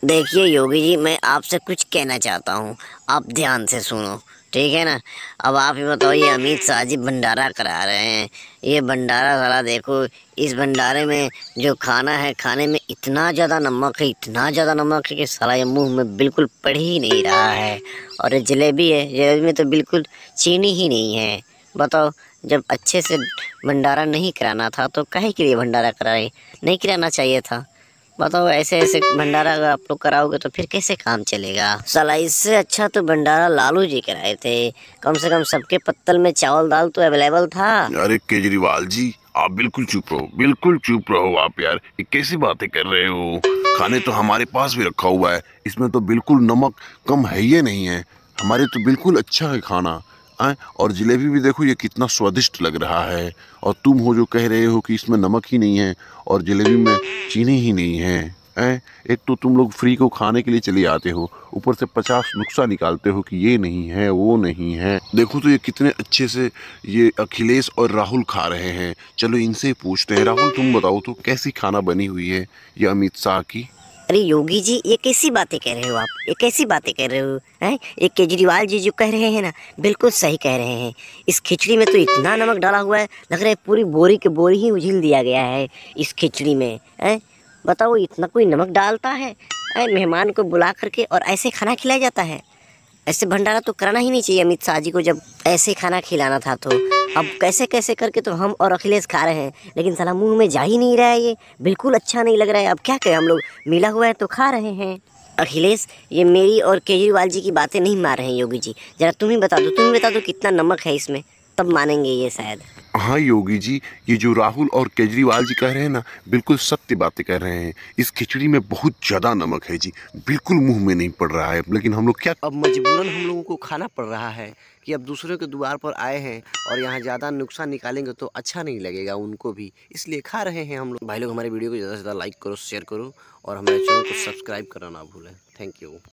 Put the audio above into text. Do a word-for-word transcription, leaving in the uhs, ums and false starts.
देखिए योगी जी, मैं आपसे कुछ कहना चाहता हूँ, आप ध्यान से सुनो, ठीक है ना। अब आप ही बताओ, ये अमित शाह जी भंडारा करा रहे हैं, ये भंडारा साला देखो, इस भंडारे में जो खाना है, खाने में इतना ज़्यादा नमक है, इतना ज़्यादा नमक है कि साला ये मुंह में बिल्कुल पड़ ही नहीं रहा है। और ये जलेबी है, जलेबी में तो बिल्कुल चीनी ही नहीं है। बताओ, जब अच्छे से भंडारा नहीं कराना था तो काहे के लिए भंडारा कराए, नहीं कराना चाहिए था। बताओ, ऐसे ऐसे भंडारा अगर आप लोग कराओगे तो फिर कैसे काम चलेगा साला। इससे अच्छा तो भंडारा लालू जी कराए थे, कम से कम सबके पत्तल में चावल दाल तो अवेलेबल था। अरे केजरीवाल जी, आप बिल्कुल चुप रहो, बिल्कुल चुप रहो आप यार। ये कैसी बातें कर रहे हो? खाने तो हमारे पास भी रखा हुआ है, इसमें तो बिल्कुल नमक कम है ही नहीं है। हमारे तो बिल्कुल अच्छा है खाना। आए और जलेबी भी देखो, ये कितना स्वादिष्ट लग रहा है। और तुम हो जो कह रहे हो कि इसमें नमक ही नहीं है और जलेबी में चीनी ही नहीं है। हैं? एक तो तुम लोग फ्री को खाने के लिए चले आते हो, ऊपर से पचास नुक्सा निकालते हो कि ये नहीं है, वो नहीं है। देखो तो ये कितने अच्छे से ये अखिलेश और राहुल खा रहे हैं। चलो इनसे ही पूछते हैं। राहुल, तुम बताओ तो कैसी खाना बनी हुई है ये अमित शाह की? अरे योगी जी, ये कैसी बातें कह रहे हो आप, ये कैसी बातें कह रहे हो हैं। ये केजरीवाल जी जो कह रहे हैं ना, बिल्कुल सही कह रहे हैं। इस खिचड़ी में तो इतना नमक डाला हुआ है, लग रहा है पूरी बोरी के बोरी ही उझिल दिया गया है इस खिचड़ी में। हैं, बताओ, इतना कोई नमक डालता है? हैं, मेहमान को बुला करके और ऐसे खाना खिलाया जाता है? ऐसे भंडारा तो कराना ही नहीं चाहिए अमित शाह जी को, जब ऐसे खाना खिलाना था तो। अब कैसे कैसे करके तो हम और अखिलेश खा रहे हैं, लेकिन साला मुंह में जा ही नहीं रहा है, ये बिल्कुल अच्छा नहीं लग रहा है। अब क्या करें, हम लोग मिला हुआ है तो खा रहे हैं। अखिलेश, ये मेरी और केजरीवाल जी की बातें नहीं मान रहे हैं योगी जी। जरा तुम ही बता दो, तुम ही बता दो कितना नमक है इसमें, तब मानेंगे ये शायद। हाँ योगी जी, ये जो राहुल और केजरीवाल जी कह रहे हैं ना, बिल्कुल सत्य बातें कह रहे हैं। इस खिचड़ी में बहुत ज्यादा नमक है जी, बिल्कुल मुंह में नहीं पड़ रहा है। लेकिन हम लोग क्या, अब मजबूरन हम लोगों को खाना पड़ रहा है कि अब दूसरों के द्वार पर आए हैं और यहाँ ज़्यादा नुकसान निकालेंगे तो अच्छा नहीं लगेगा उनको भी, इसलिए खा रहे हैं हम लोग। भाई लोग, हमारे वीडियो को ज़्यादा से ज़्यादा लाइक करो, शेयर करो और हमारे चैनल को सब्सक्राइब करना ना भूलें। Thank you.